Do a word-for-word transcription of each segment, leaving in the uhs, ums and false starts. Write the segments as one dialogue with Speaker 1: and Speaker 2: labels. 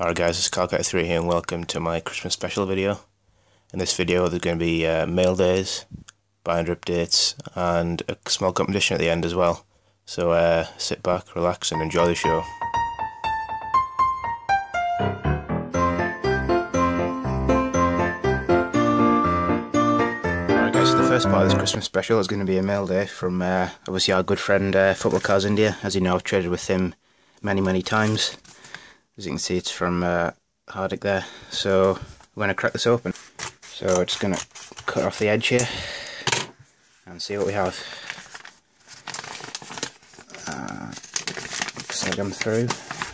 Speaker 1: Alright guys, it's Calcutta three here and welcome to my Christmas special video. In this video there's going to be uh, mail days, binder updates and a small competition at the end as well. So uh, sit back, relax and enjoy the show. Alright guys, so the first part of this Christmas special is going to be a mail day from uh, obviously our good friend uh, Football Cars India. As you know, I've traded with him many many times. As you can see, it's from uh, Hardik there. So we're going to crack this open. So we're just going to cut off the edge here and see what we have. Uh, slide them through.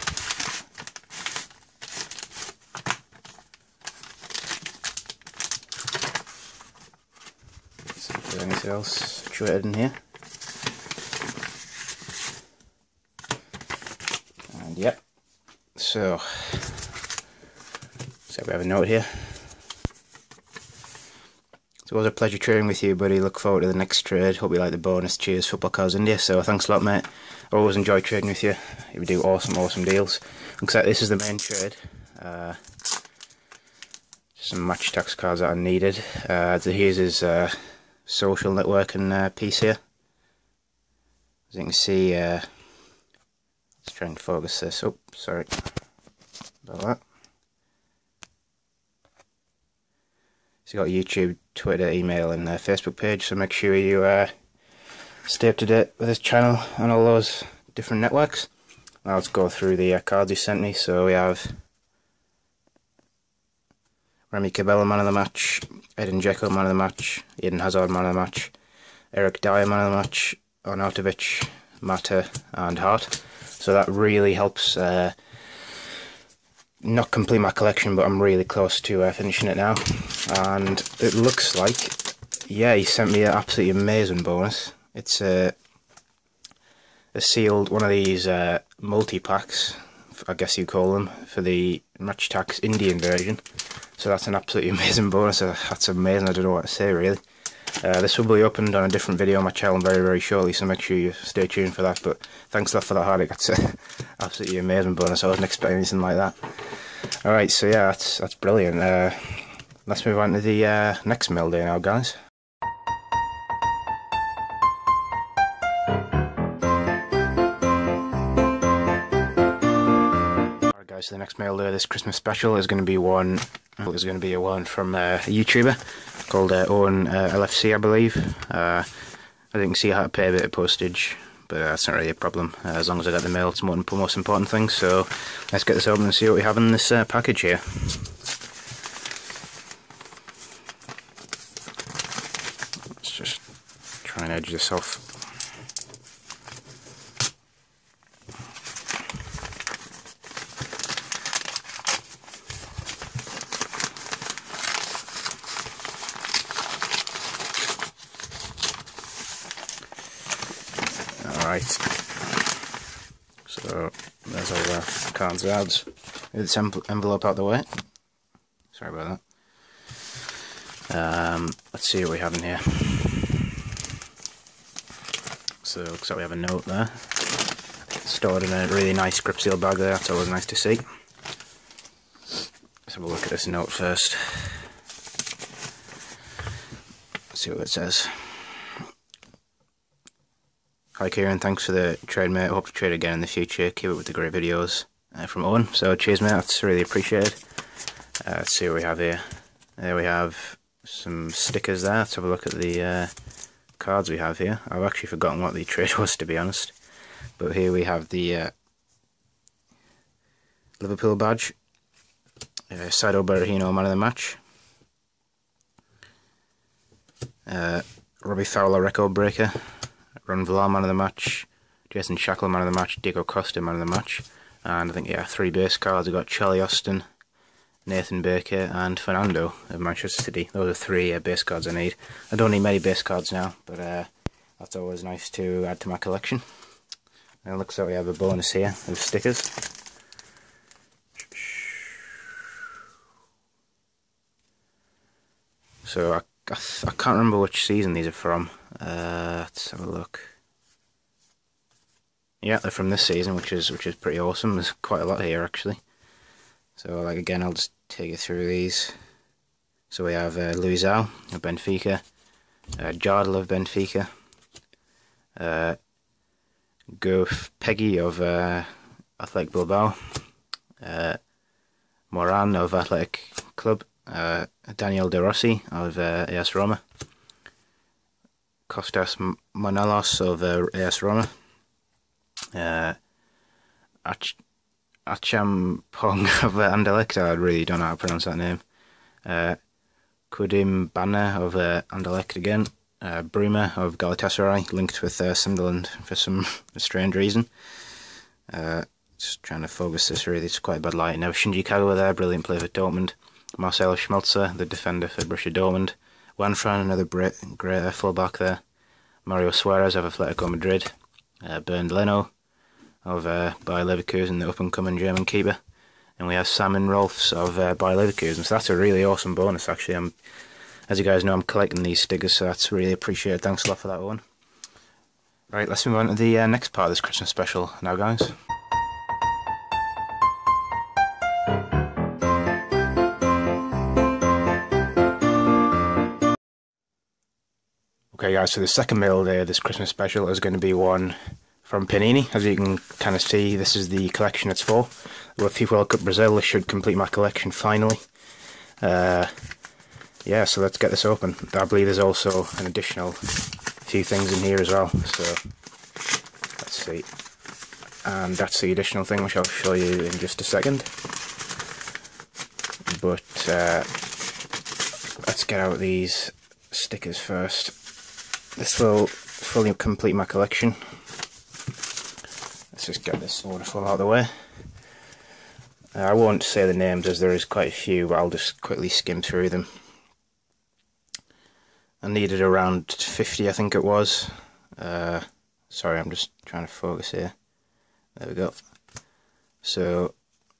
Speaker 1: See if there's anything else situated in here. And yep. So, so we have a note here. So it was a pleasure trading with you, buddy. Look forward to the next trade. Hope you like the bonus. Cheers, Football Cars India. So thanks a lot, mate. I always enjoy trading with you. You do awesome, awesome deals. Looks like this is the main trade. Uh, some match tax cards that are needed. Uh, so here's his uh, social network and uh, piece here. As you can see, uh, let's try and focus this. Oh, sorry about that. So you got YouTube, Twitter, email and uh, Facebook page, so make sure you uh, stay up to date with this channel and all those different networks. Now let's go through the uh, cards he sent me. So we have Remy Cabella, man of the match, Edin Dzeko, man of the match, Eden Hazard, man of the match, Eric Dyer, man of the match, Arnautovic, Mata and Hart. So that really helps uh, not complete my collection, but I'm really close to uh, finishing it now. And it looks like, yeah, he sent me an absolutely amazing bonus. It's a, a sealed, one of these uh, multi-packs, I guess you call them, for the Match Tax Indian version. So that's an absolutely amazing bonus. That's amazing, I don't know what to say really. Uh, this will be opened on a different video on my channel very very shortly, so make sure you stay tuned for that. But thanks a lot for that, Hardik. That's an absolutely amazing bonus. I wasn't expecting anything like that. Alright, so yeah, that's that's brilliant. Uh, let's move on to the uh, next mail day now, guys. Alright guys, so the next mail day, this Christmas special, is going to be one, well, is going to be a one from uh, a YouTuber called uh, Owen uh, L F C, I believe. Uh, I didn't see how to pay a bit of postage, but uh, that's not really a problem. Uh, as long as I get the mail, it's the most important thing. So let's get this open and see what we have in this uh, package here. Let's just try and edge this off. Alright, so there's all the cards out. Get this envelope out the way. Sorry about that. Um, let's see what we have in here. So it looks like we have a note there. It's stored in a really nice grip seal bag there, that's always nice to see. Let's have a look at this note first. Let's see what it says. Hi Kieran, thanks for the trade mate, I hope to trade again in the future, keep it with the great videos uh, from Owen, so cheers mate, that's really appreciated. Uh, let's see what we have here. There we have some stickers there. Let's have a look at the uh, cards we have here. I've actually forgotten what the trade was, to be honest, but here we have the uh, Liverpool badge, uh, Saido Berahino, man of the match, uh, Robbie Fowler, record breaker, Ron Villar, man of the match, Jason Shackle, man of the match, Diego Costa, man of the match, and I think, yeah, three base cards. We've got Charlie Austin, Nathan Baker, and Fernando of Manchester City. Those are three uh, base cards I need. I don't need many base cards now, but uh, that's always nice to add to my collection. And it looks like we have a bonus here of stickers. So I, I, I can't remember which season these are from. Uh, let's have a look. Yeah, they're from this season, which is which is pretty awesome. There's quite a lot here actually. So like again, I'll just take you through these. So we have uh, Luizão of Benfica, uh, Jardel of Benfica, uh, Goof Peggy of uh, Athletic Bilbao, uh, Moran of Athletic Club, uh, Daniel De Rossi of uh, A S Roma, Kostas Monelos of uh, A S Roma, uh, Ach Achampong of uh, Anderlecht. I really don't know how to pronounce that name. Uh, Kudim Banner of uh, Anderlecht again. Uh, Bruma of Galatasaray, linked with uh, Sunderland for some strange reason. Uh, just trying to focus this really, it's quite a bad light now. Shinji Kagawa there, brilliant player for Dortmund. Marcelo Schmelzer, the defender for Borussia Dortmund. Juanfran, another great, great uh, fullback there. Mario Suarez of Atletico Madrid. Uh, Bernd Leno of uh, Bayer Leverkusen, the up-and-coming German keeper. And we have Simon Rolfs of uh, Bayer Leverkusen. So that's a really awesome bonus, actually. I'm, as you guys know, I'm collecting these stickers, so that's really appreciated. Thanks a lot for that one. Right, let's move on to the uh, next part of this Christmas special now, guys. Okay guys, so the second mail day of this Christmas special is going to be one from Panini. As you can kind of see, this is the collection it's for. With FIFA World Cup Brazil, this should complete my collection finally. Uh, yeah, so let's get this open. I believe there's also an additional few things in here as well, so let's see. And that's the additional thing, which I'll show you in just a second. But uh, let's get out these stickers first. This will fully complete my collection. Let's just get this waterfall out of the way. Uh, I won't say the names as there is quite a few, but I'll just quickly skim through them. I needed around fifty, I think it was. Uh, sorry, I'm just trying to focus here. There we go. So,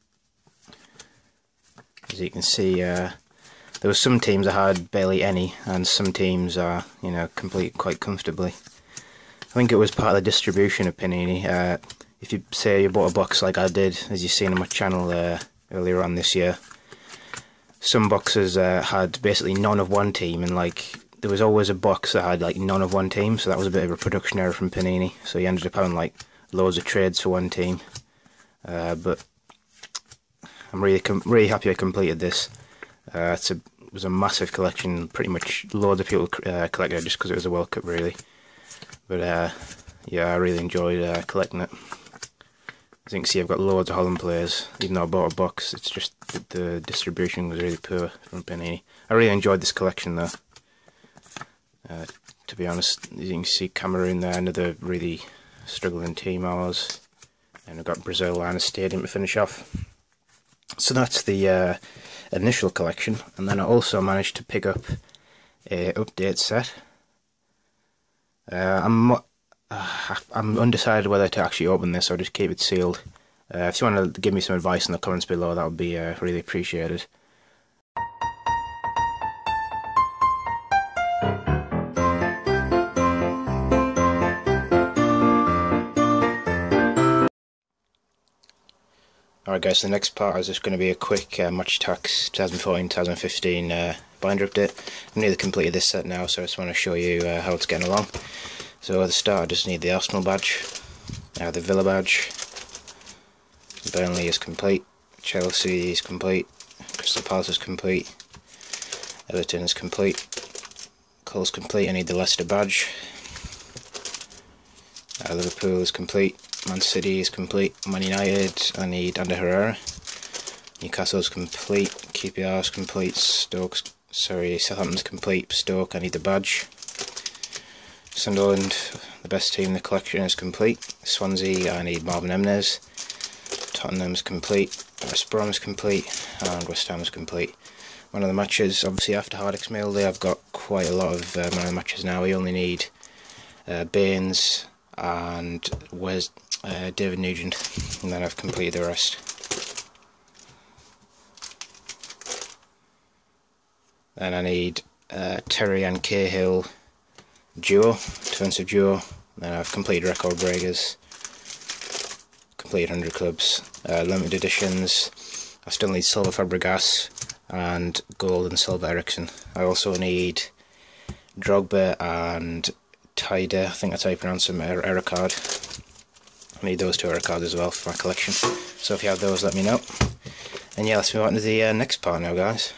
Speaker 1: as you can see, uh, there were some teams that had barely any, and some teams are, you know, complete quite comfortably. I think it was part of the distribution of Panini. Uh, if you say you bought a box like I did, as you've seen on my channel uh, earlier on this year, some boxes uh, had basically none of one team, and like there was always a box that had like none of one team, so that was a bit of a production error from Panini. So you ended up having like loads of trades for one team. Uh, but I'm really com really happy I completed this. Uh, it's a, it was a massive collection, pretty much loads of people uh, collected it just because it was a World Cup, really. But uh, yeah, I really enjoyed uh, collecting it. As you can see, I've got loads of Holland players. Even though I bought a box, it's just that the distribution was really poor from Panini. I really enjoyed this collection though. Uh, to be honest, as you can see, Cameroon there, another really struggling team ours. And we've got Brazil and a stadium to finish off. So that's the uh, initial collection, and then I also managed to pick up a update set. Uh, I'm uh, I'm undecided whether to actually open this or just keep it sealed. Uh, if you want to give me some advice in the comments below, that would be uh, really appreciated. Alright guys, so the next part is just going to be a quick uh, Match Attax twenty fourteen twenty fifteen uh, binder update. I've nearly completed this set now, so I just want to show you uh, how it's getting along. So at the start I just need the Arsenal badge, now the Villa badge, Burnley is complete, Chelsea is complete, Crystal Palace is complete, Everton is complete, Hull's complete. I need the Leicester badge, uh, Liverpool is complete, Man City is complete, Man United, I need Ander Herrera, Newcastle's complete, Q P R's complete, Stoke's, sorry, Southampton's complete, Stoke, I need the badge, Sunderland, the best team in the collection, is complete, Swansea, I need Marvin Emnes, Tottenham's complete, West Brom's complete, and West Ham's complete. One of the matches, obviously after Hardix Mail Day, I've got quite a lot of uh, man of the matches now. We only need uh, Baines and where's uh, David Nugent, and then I've completed the rest. Then I need uh, Terry and Cahill duo, defensive duo. Then I've completed record breakers, completed one hundred clubs, uh, limited editions. I still need silver Fabregas and gold and silver Ericsson. I also need Drogba and Tide, I think that's how you pronounce them, er error card. I need those two error cards as well for my collection. So if you have those, let me know. And yeah, let's move on to the uh, next part now, guys.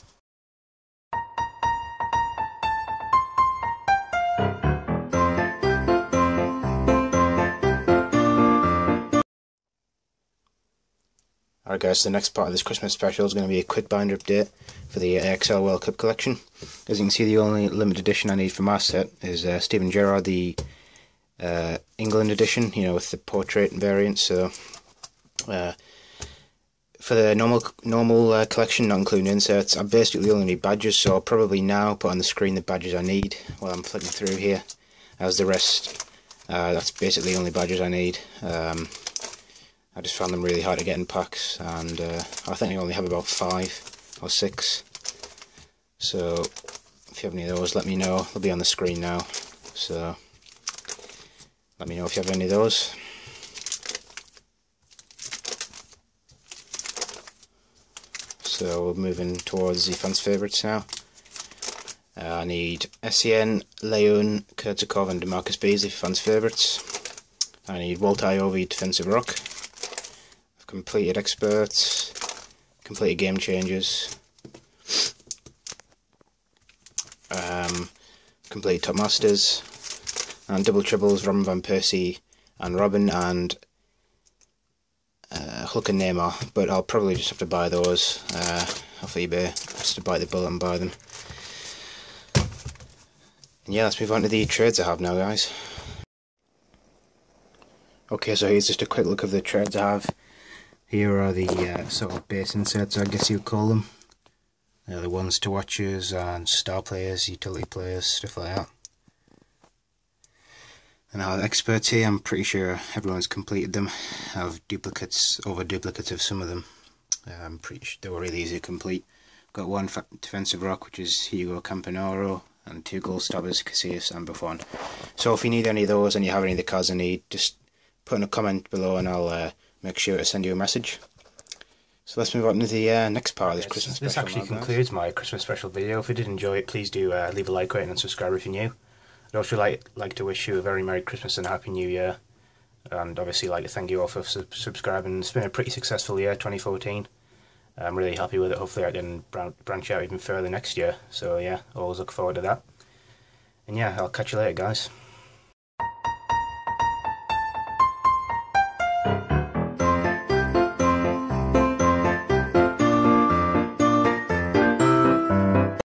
Speaker 1: Alright guys, so the next part of this Christmas special is going to be a quick binder update for the A X L World Cup collection. As you can see, the only limited edition I need for my set is uh, Steven Gerrard, the uh, England edition, you know, with the portrait variant. So uh, for the normal normal uh, collection, not including inserts, I basically only need badges, so I'll probably now put on the screen the badges I need while I'm flicking through here. As the rest, uh, that's basically the only badges I need. Um, I just found them really hard to get in packs, and uh, I think I only have about five or six. So if you have any of those, let me know. They'll be on the screen now. So let me know if you have any of those. So we're moving towards the fans' favourites now. Uh, I need Essien, Leon, Kurtikov and DeMarcus Beasley for fans' favourites. I need Walt Iovi, defensive rock. I've completed experts, completed game changes, um, completed top masters, and double triples, Robin van Persie and Robin, and uh, Hulk and Neymar, but I'll probably just have to buy those uh, off eBay, just to bite the bullet and buy them. And yeah, let's move on to the trades I have now, guys. Okay, so here's just a quick look of the trades I have. Here are the uh, sort of base inserts, I guess you'd call them. They're the ones to watchers and star players, utility players, stuff like that. And I have experts here. I'm pretty sure everyone's completed them. I have duplicates over duplicates of some of them. Uh, I'm pretty sure they were really easy to complete. Got one defensive rock, which is Hugo Campanaro, and two goal stoppers, Casillas and Buffon. So if you need any of those and you have any of the cards I need, just put in a comment below and I'll uh, make sure to send you a message. So let's move on to the uh, next part of this yes, Christmas
Speaker 2: this
Speaker 1: special.
Speaker 2: This actually concludes my Christmas special video. If you did enjoy it, please do uh, leave a like, rating and subscribe if you're new. I'd also like, like to wish you a very Merry Christmas and Happy New Year. And obviously like to thank you all for sub subscribing. It's been a pretty successful year, twenty fourteen. I'm really happy with it. Hopefully I can branch out even further next year. So yeah, always look forward to that. And yeah, I'll catch you later, guys.